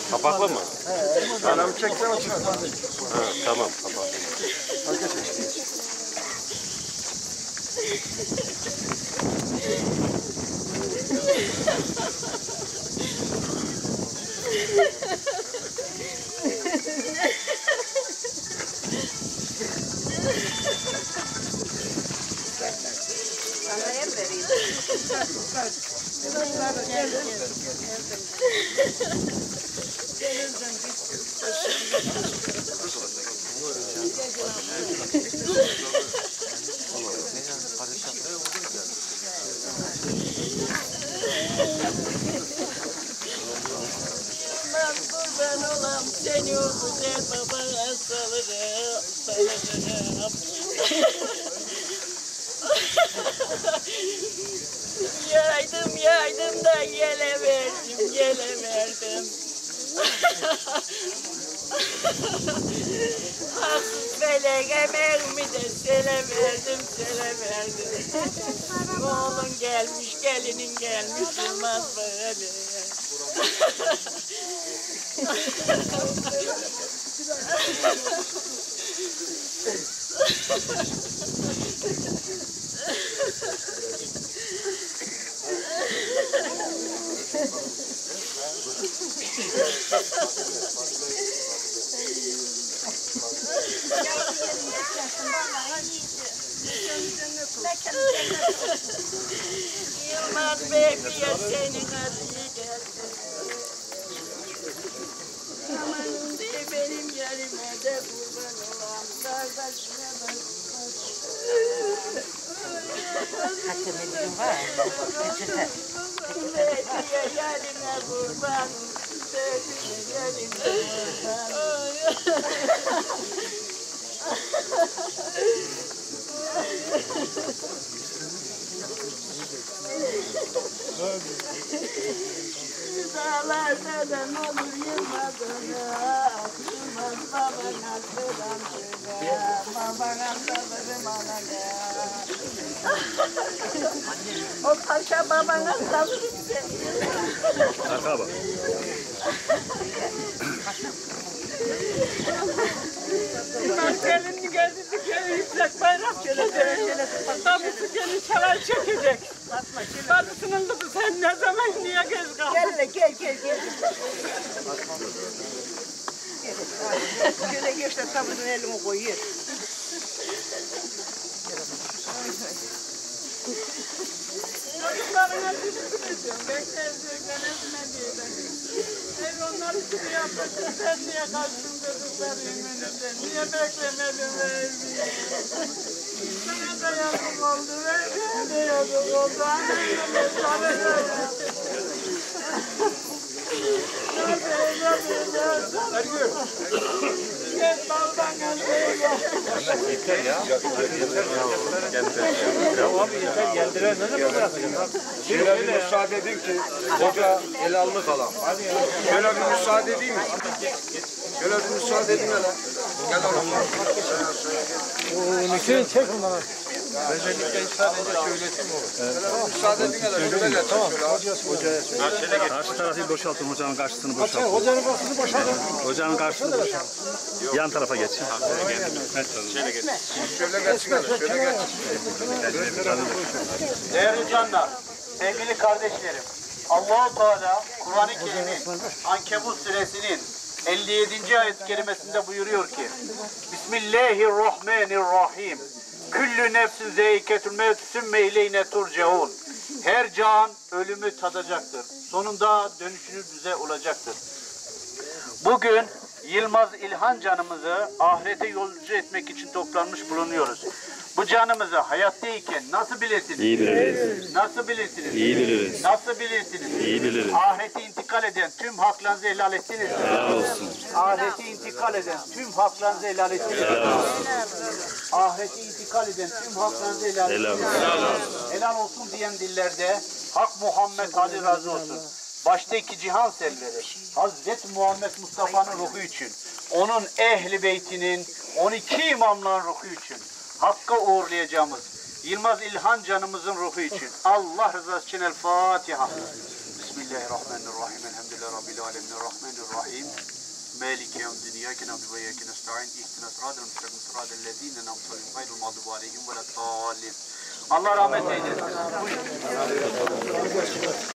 Kapaklı mı? Anam çeksen açık. Ha, tamam kapaklı. Hadi geç. Sana el vereyim. Ben kurban olam seni o güzel babana salırım. Yaydım da yele verdim. Haksız felek emeğimi de sele verdim. Oğlun gelmiş, gelinin gelmiş, olmaz böyle. Yılmaz Bey'e senin adını geldi. Aman diye benim yerime de kurban olan kardeşime bak. Hatta medirim var. Peçete. Sevgiye yerine kurban. Sevgiye yerine Dağlardan olur yılmadığına, Yılmaz babana selam söyle, babana sabrım alana. O paşa babana sabrım söyle. Arka bak. Gelin gözünü kere yüksek bayrak şöyle. Babası gelin çalay çekecek. Babasının kızı sen ne zaman niye göz kaldın? Gel. Şöyle geç de sabırın elimi koyuyor. Çocuklarına düşüneceğim. Bekleyecekler ezme diye ben. Ev onları gibi yapacak. Sen niye kaçtın çocukların önünden? Niye beklemedin evi? Sana da yazık oldu. Bana da yazık oldu. Annene sana da yazık. Gel baldan gel. Yeter ya. Ya abi yeter geldiler. Ne bırakacağım abi? Şöyle bir müsaade edin ki koca el alnı kalan. Şöyle bir müsaade edeyim mi? Şöyle bir müsaade edin hele. Gel oğlum. Çek bunları. Özellikle sadece söylesin olur. Müsaade edin hele. Şöyle geç. Tamam. Hocaya Karşı tarafı boşaltın. Hocanın karşısını boşaltın. Hocanın karşısını boşaltın. Hocanın karşısını boşaltın. Yan tarafa geç. Şöyle geç. Şöyle geçsin hele. Şöyle geç. Değerli canlar, sevgili kardeşlerim, Allah-u Teala Kur'an-ı Kerim'in Ankebut suresinin 57. ayet-i kerimesinde buyuruyor ki Bismillahirrahmanirrahim. Küllü nefsin zeyketul mevt sümme ileyne turcaun. Her can ölümü tadacaktır. Sonunda dönüşünüz olacaktır. Bugün Yılmaz İlhan canımızı ahirete yolcu etmek için toplanmış bulunuyoruz. Bu canımızı hayattayken nasıl bilirsiniz? İyi biliriz. Nasıl bilirsiniz? İyi biliriz. Nasıl bilirsiniz? İyi biliriz. Ahirete intikal eden tüm haklarınızı helal ettiniz mi? Helal olsun. Ahirete intikal eden tüm haklarınızı helal ettiniz mi? Helal olsun. Ahirete intikal eden tüm haklarınızı helal ettiniz mi? Helal olsun diyen dillerde Hak Muhammed Ali razı olsun. Baştaki cihan serleri Hazreti Muhammed Mustafa'nın ruhu için, onun ehli beytinin 12 imamların ruhu için, Hakk'a uğurlayacağımız Yılmaz İlhan canımızın ruhu için, Allah rızası için El Fatiha. Bismillahirrahmanirrahim. Elhamdülillahi Rabbil alemin. Rahmanirrahim. Maliki yevmiddin. İyyâke na'budu ve iyyâke nestaîn. İhdinas sıratal müstakîm. Sıratal lezîne en'amte aleyhim gayril mağdûbi aleyhim veleddâllîn. Allah rahmet eylesin.